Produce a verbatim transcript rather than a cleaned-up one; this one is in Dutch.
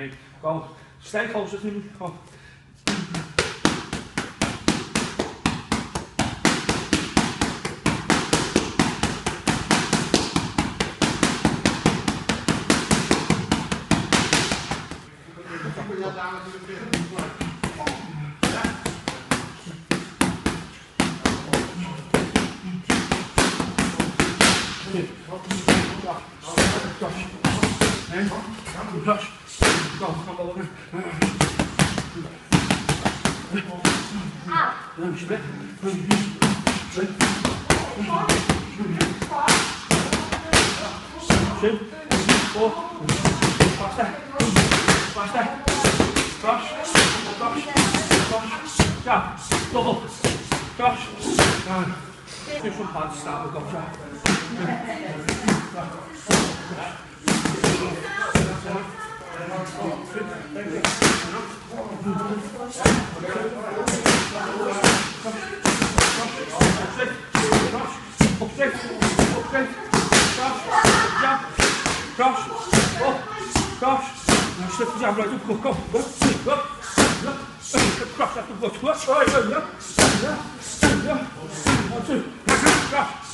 Nee, gewoon stijf als het nu. Gewoon. Ja, stop op. Kras. Ja. Dus van paard staan we op. Ja. Opzet. Opzet. Kras. Ja. Kras. Op. Kras. Nou, stuk ja, blijf op. Kom, kom. Kom. Kom. Kras, dat wordt goed. Ja, ja, ja. Ja. Ja.